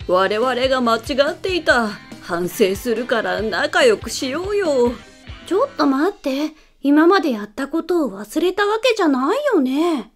我々が間違っていた。反省するから仲良くしようよ。 ちょっと待って。今までやったことを忘れたわけじゃないよね。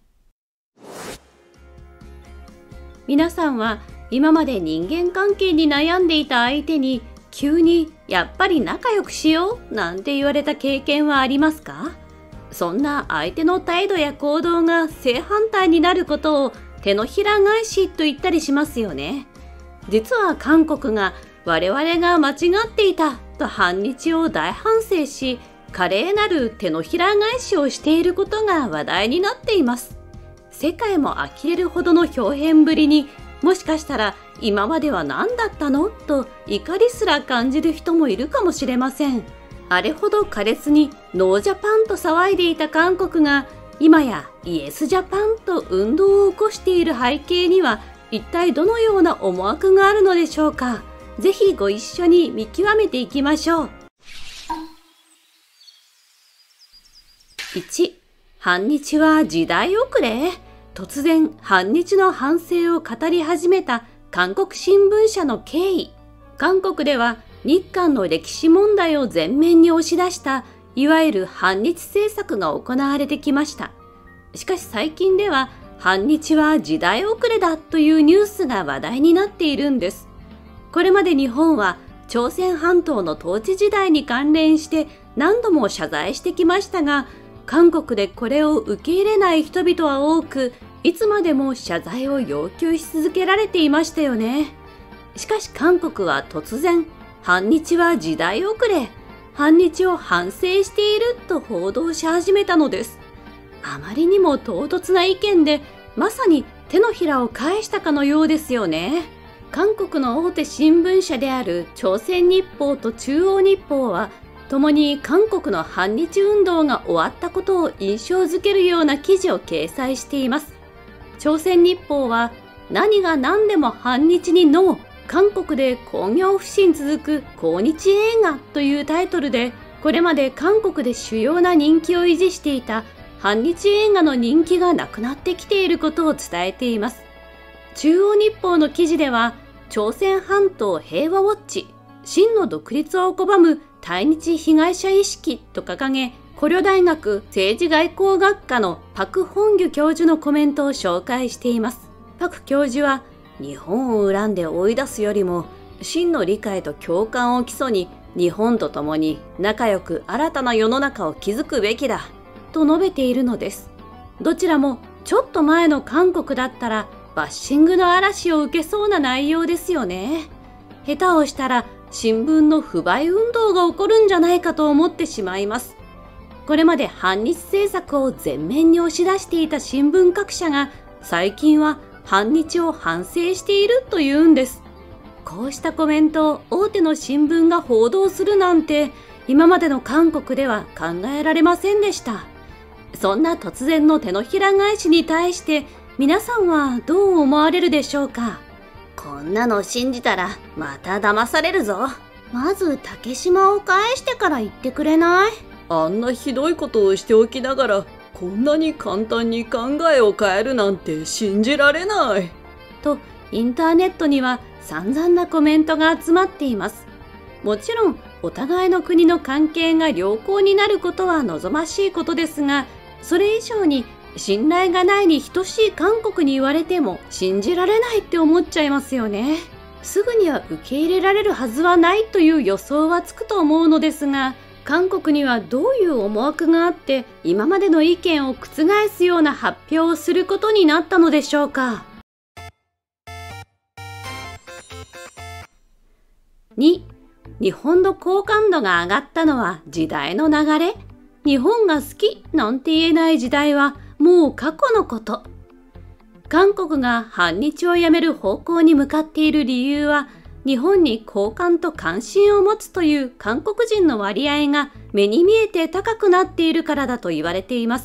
皆さんは今まで人間関係に悩んでいた相手に急にやっぱり仲良くしようなんて言われた経験はありますか？そんな相手の態度や行動が正反対になることを手のひら返しと言ったりしますよね。実は韓国が我々が間違っていたと反日を大反省し、華麗なる手のひら返しをしていることが話題になっています。世界も呆れるほどの表現ぶりに、もしかしたら今までは何だったのと怒りすら感じる人もいるかもしれません。あれほど苛烈にノージャパンと騒いでいた韓国が今やイエスジャパンと運動を起こしている背景には一体どのような思惑があるのでしょうか。ぜひご一緒に見極めていきましょう。1、反日は時代遅れ？突然反日の反省を語り始めた韓国新聞社の経緯。韓国では日韓の歴史問題を前面に押し出したいわゆる反日政策が行われてきました。しかし最近では反日は時代遅れだというニュースが話題になっているんです。これまで日本は朝鮮半島の統治時代に関連して何度も謝罪してきましたが、韓国でこれを受け入れない人々は多く、いつまでも謝罪を要求し続けられていましたよね。しかし韓国は突然、反日は時代遅れ、反日を反省していると報道し始めたのです。あまりにも唐突な意見で、まさに手のひらを返したかのようですよね。韓国の大手新聞社である朝鮮日報と中央日報は、共に韓国の反日運動が終わったことを印象づけるような記事を掲載しています。朝鮮日報は、何が何でも反日にノー、韓国で興行不振続く抗日映画というタイトルで、これまで韓国で主要な人気を維持していた反日映画の人気がなくなってきていることを伝えています。中央日報の記事では、朝鮮半島平和ウォッチ、真の独立を拒む対日被害者意識と掲げ、コリョ大学政治外交学科のパク・ホンギュ教授のコメントを紹介しています。パク教授は、日本を恨んで追い出すよりも、真の理解と共感を基礎に、日本と共に仲良く新たな世の中を築くべきだ、と述べているのです。どちらも、ちょっと前の韓国だったら、バッシングの嵐を受けそうな内容ですよね。下手をしたら、新聞の不買運動が起こるんじゃないかと思ってしまいます。これまで反日政策を前面に押し出していた新聞各社が最近は反日を反省しているというんです。こうしたコメントを大手の新聞が報道するなんて今までの韓国では考えられませんでした。そんな突然の手のひら返しに対して皆さんはどう思われるでしょうか？こんなの信じたらまた騙されるぞ。まず竹島を返してから言ってくれない？ あんなひどいことをしておきながら、こんなに簡単に考えを変えるなんて信じられない。 と、インターネットには散々なコメントが集まっています。もちろん、お互いの国の関係が良好になることは望ましいことですが、それ以上に信頼がないに等しい韓国に言われても信じられないって思っちゃいますよね。すぐには受け入れられるはずはないという予想はつくと思うのですが、韓国にはどういう思惑があって今までの意見を覆すような発表をすることになったのでしょうか。2、日本の好感度が上がったのは時代の流れ？日本が好きなんて言えない時代はもう過去のこと。韓国が反日をやめる方向に向かっている理由は、日本に好感と関心を持つという韓国人の割合が目に見えて高くなっているからだと言われています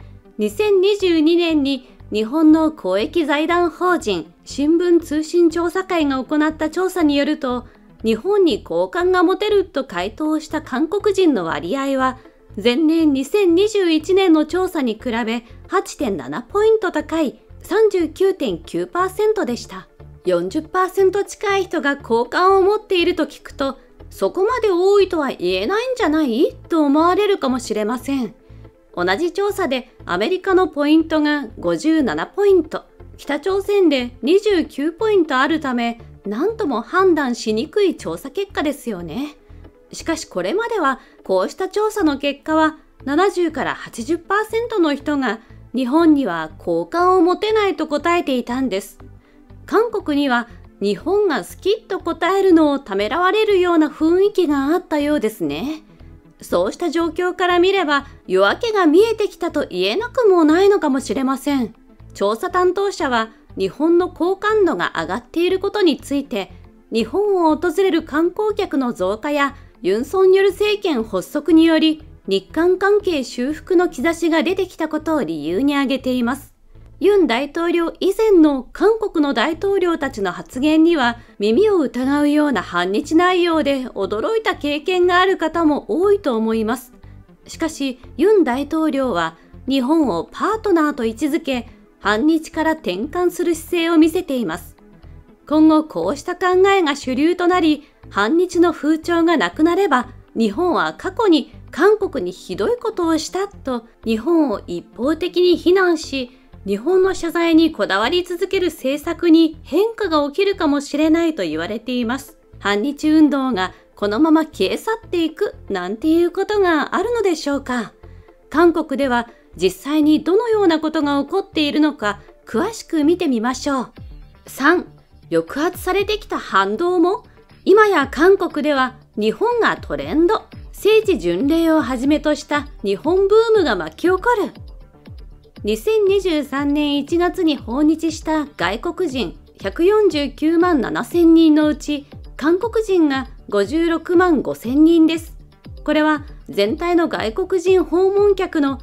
。2022年に日本の公益財団法人新聞通信調査会が行った調査によると、日本に好感が持てると回答した韓国人の割合は、前年2021年の調査に比べ 8.7 ポイント高い 39.9% でした。 40% 近い人が好感を持っていると聞くと、そこまで多いとは言えないんじゃないと思われるかもしれません。同じ調査でアメリカのポイントが57ポイント、北朝鮮で29ポイントあるため、何とも判断しにくい調査結果ですよね。しかしこれまではこうした調査の結果は70から 80% の人が日本には好感を持てないと答えていたんです。韓国には日本が好きと答えるのをためらわれるような雰囲気があったようですね。そうした状況から見れば夜明けが見えてきたと言えなくもないのかもしれません。調査担当者は日本の好感度が上がっていることについて、日本を訪れる観光客の増加やユン・ソンニョル政権発足により日韓関係修復の兆しが出てきたことを理由に挙げています。ユン大統領以前の韓国の大統領たちの発言には耳を疑うような反日内容で驚いた経験がある方も多いと思います。しかしユン大統領は日本をパートナーと位置づけ、反日から転換する姿勢を見せています。今後こうした考えが主流となり、反日の風潮がなくなれば、日本は過去に韓国にひどいことをしたと日本を一方的に非難し、日本の謝罪にこだわり続ける政策に変化が起きるかもしれないと言われています。反日運動がこのまま消え去っていくなんていうことがあるのでしょうか。韓国では実際にどのようなことが起こっているのか詳しく見てみましょう。3、抑圧されてきた反動も、今や韓国では日本がトレンド、聖地巡礼をはじめとした日本ブームが巻き起こる。2023年1月に訪日した外国人149万7000人のうち、韓国人が56万5000人です。これは全体の外国人訪問客の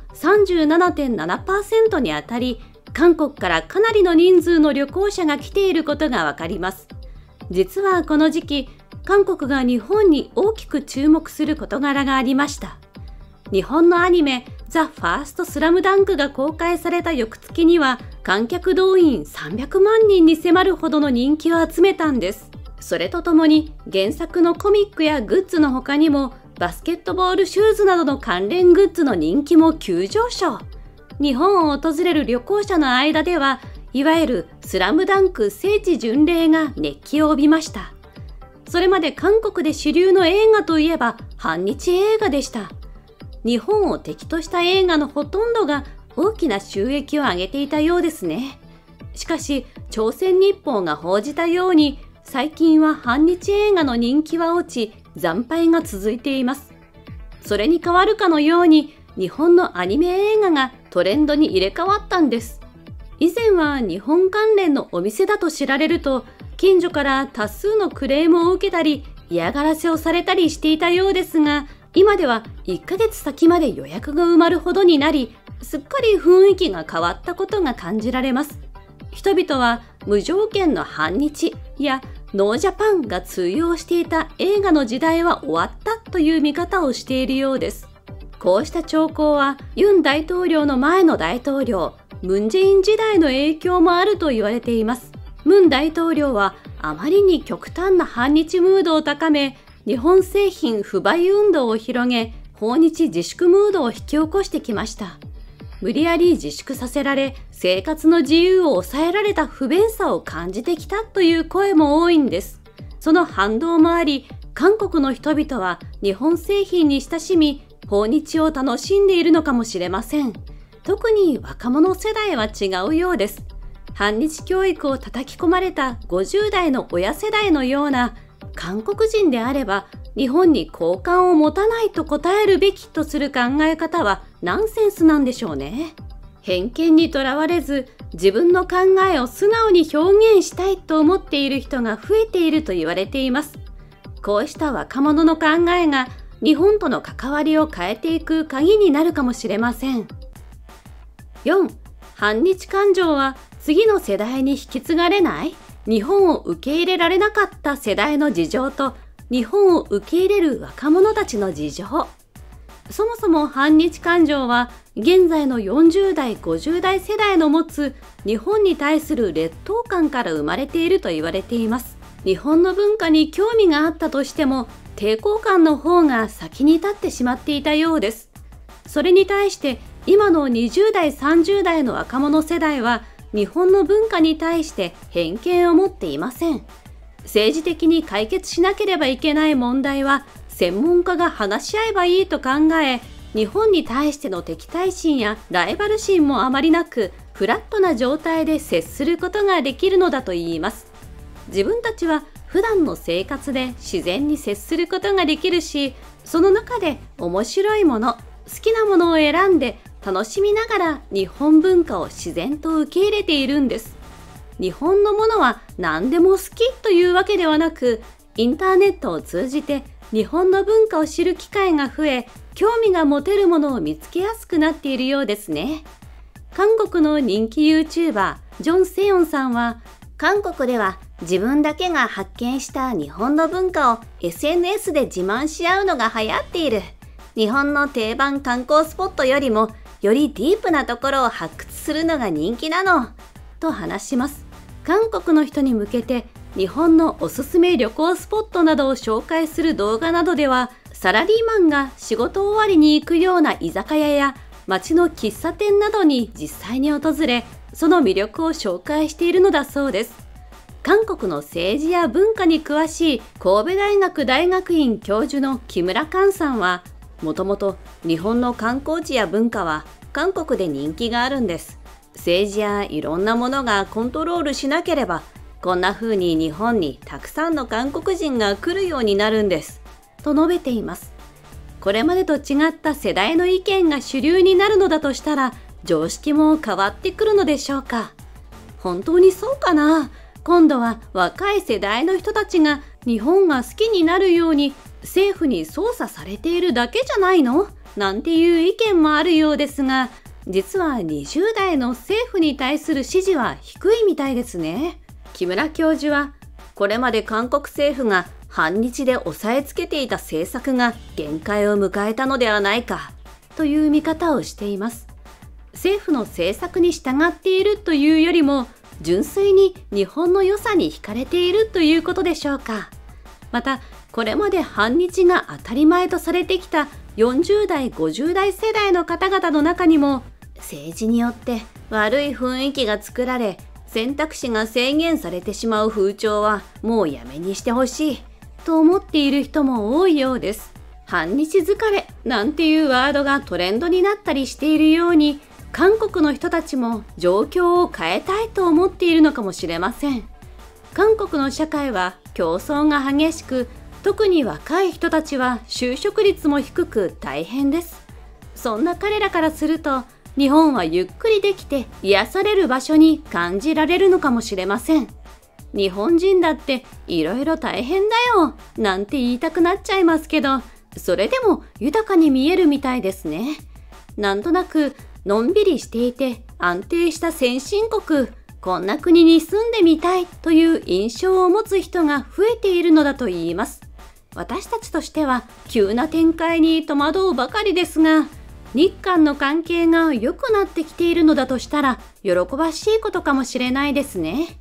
37.7% にあたり、韓国からかなりの人数の旅行者が来ていることがわかります。実はこの時期、韓国が日本に大きく注目する事柄がありました。日本のアニメザ・ファースト・スラムダンクが公開された翌月には観客動員300万人に迫るほどの人気を集めたんです。それとともに原作のコミックやグッズの他にもバスケットボールシューズなどの関連グッズの人気も急上昇。日本を訪れる旅行者の間ではいわゆるスラムダンク聖地巡礼が熱気を帯びました。それまで韓国で主流の映画といえば反日映画でした。日本を敵とした映画のほとんどが大きな収益を上げていたようですね。しかし、朝鮮日報が報じたように、最近は反日映画の人気は落ち、惨敗が続いています。それに代わるかのように、日本のアニメ映画がトレンドに入れ替わったんです。以前は日本関連のお店だと知られると、近所から多数のクレームを受けたり、嫌がらせをされたりしていたようですが、今では1ヶ月先まで予約が埋まるほどになり、すっかり雰囲気が変わったことが感じられます。人々は無条件の反日やノージャパンが通用していた映画の時代は終わったという見方をしているようです。こうした兆候はユン大統領の前の大統領、ムン・ジェイン時代の影響もあると言われています。ムン大統領はあまりに極端な反日ムードを高め、日本製品不買運動を広げ、訪日自粛ムードを引き起こしてきました。無理やり自粛させられ、生活の自由を抑えられた不便さを感じてきたという声も多いんです。その反動もあり、韓国の人々は日本製品に親しみ、訪日を楽しんでいるのかもしれません。特に若者世代は違うようです。反日教育を叩き込まれた50代の親世代のような、韓国人であれば日本に好感を持たないと答えるべきとする考え方はナンセンスなんでしょうね。偏見にとらわれず自分の考えを素直に表現したいと思っている人が増えていると言われています。こうした若者の考えが日本との関わりを変えていく鍵になるかもしれません。4. 反日感情は次の世代に引き継がれない？日本を受け入れられなかった世代の事情と日本を受け入れる若者たちの事情。 そもそも反日感情は現在の40代、50代世代の持つ日本に対する劣等感から生まれていると言われています。日本の文化に興味があったとしても抵抗感の方が先に立ってしまっていたようです。それに対して今の20代、30代の若者世代は日本の文化に対して偏見を持っていません。政治的に解決しなければいけない問題は専門家が話し合えばいいと考え、日本に対しての敵対心やライバル心もあまりなく、フラットな状態で接することができるのだといいます。自分たちは普段の生活で自然に接することができるし、その中で面白いもの、好きなものを選んで楽しみながら日本文化を自然と受け入れているんです。日本のものは何でも好きというわけではなく、インターネットを通じて日本の文化を知る機会が増え、興味が持てるものを見つけやすくなっているようですね。韓国の人気 YouTuber ジョン・セヨンさんは、韓国では自分だけが発見した日本の文化を SNS で自慢し合うのが流行っている。日本の定番観光スポットよりもよりディープなところを発掘するのが人気なのと話します。韓国の人に向けて日本のおすすめ旅行スポットなどを紹介する動画などでは、サラリーマンが仕事終わりに行くような居酒屋や街の喫茶店などに実際に訪れ、その魅力を紹介しているのだそうです。韓国の政治や文化に詳しい神戸大学大学院教授の木村寛さんは、もともと日本の観光地や文化は韓国で人気があるんです。政治やいろんなものがコントロールしなければ、こんな風に日本にたくさんの韓国人が来るようになるんです。と述べています。これまでと違った世代の意見が主流になるのだとしたら、常識も変わってくるのでしょうか。本当にそうかな。今度は若い世代の人たちが日本が好きになるように政府に操作されているだけじゃないの？なんていう意見もあるようですが、実は20代の政府に対する支持は低いみたいですね。木村教授は、これまで韓国政府が反日で押さえつけていた政策が限界を迎えたのではないかという見方をしています。政府の政策に従っているというよりも、純粋に日本の良さに惹かれているということでしょうか。また、これまで反日が当たり前とされてきた40代、50代世代の方々の中にも、政治によって悪い雰囲気が作られ、選択肢が制限されてしまう風潮はもうやめにしてほしいと思っている人も多いようです。反日疲れなんていうワードがトレンドになったりしているように、韓国の人たちも状況を変えたいと思っているのかもしれません。韓国の社会は競争が激しく、特に若い人たちは就職率も低く大変です。そんな彼らからすると、日本はゆっくりできて癒される場所に感じられるのかもしれません。日本人だっていろいろ大変だよなんて言いたくなっちゃいますけど、それでも豊かに見えるみたいですね。なんとなくのんびりしていて安定した先進国、こんな国に住んでみたいという印象を持つ人が増えているのだと言います。私たちとしては急な展開に戸惑うばかりですが、日韓の関係が良くなってきているのだとしたら喜ばしいことかもしれないですね。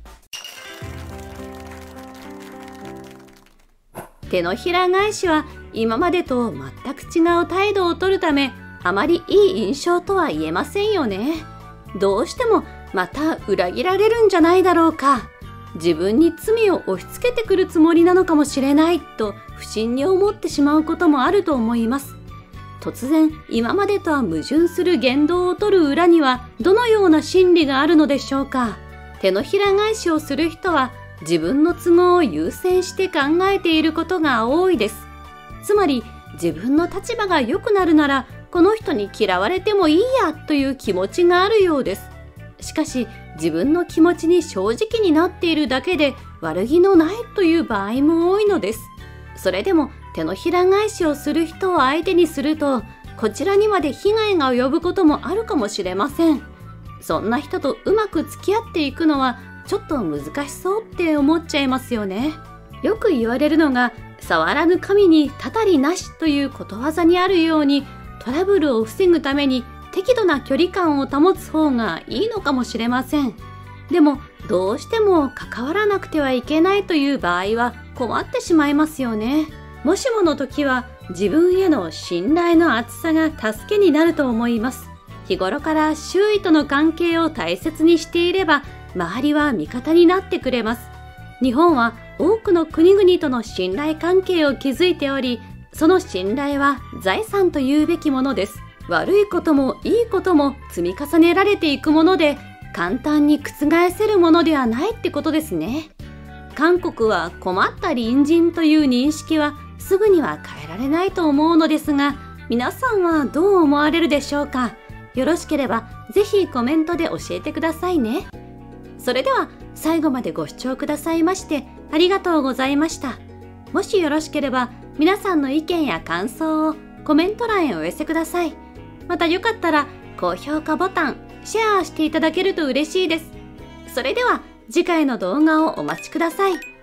手のひら返しは今までと全く違う態度をとるため、あまりいい印象とは言えませんよね。どうしてもまた裏切られるんじゃないだろうか。自分に罪を押し付けてくるつもりなのかもしれないと不審に思ってしまうこともあると思います。突然今までとは矛盾する言動をとる裏にはどのような心理があるのでしょうか。手のひら返しをする人は自分の都合を優先して考えていることが多いです。つまり自分の立場が良くなるならこの人に嫌われてもいいやという気持ちがあるようです。しかし自分の気持ちに正直になっているだけで悪気のないという場合も多いのです。それでも手のひら返しをする人を相手にすると、こちらにまで被害が及ぶこともあるかもしれません。そんな人とうまく付き合っていくのはちょっと難しそうって思っちゃいますよね。よく言われるのが、触らぬ神にたたりなしということわざにあるように、 トラブルを防ぐために適度な距離感を保つ方がいいのかもしれません。でもどうしても関わらなくてはいけないという場合は困ってしまいますよね。もしもの時は自分への信頼の厚さが助けになると思います。日頃から周囲との関係を大切にしていれば周りは味方になってくれます。日本は多くの国々との信頼関係を築いており、その信頼は財産というべきものです。悪いこともいいことも積み重ねられていくもので、簡単に覆せるものではないってことですね。韓国は困った隣人という認識はすぐには変えられないと思うのですが、皆さんはどう思われるでしょうか。よろしければぜひコメントで教えてくださいね。それでは最後までご視聴くださいましてありがとうございました。もしよろしければ皆さんの意見や感想をコメント欄へお寄せください。またよかったら高評価ボタン、シェアしていただけると嬉しいです。それでは次回の動画をお待ちください。